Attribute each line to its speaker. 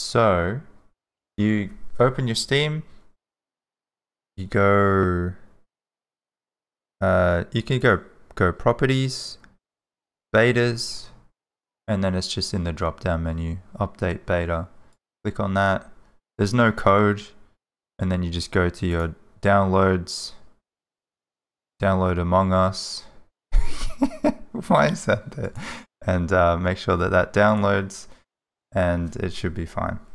Speaker 1: So you open your Steam, you go, you can go properties, betas, and then it's just in the drop down menu, update beta. Click on that. There's no code, and then you just go to your downloads, download Among Us. Why is that there? And make sure that that downloads, and it should be fine.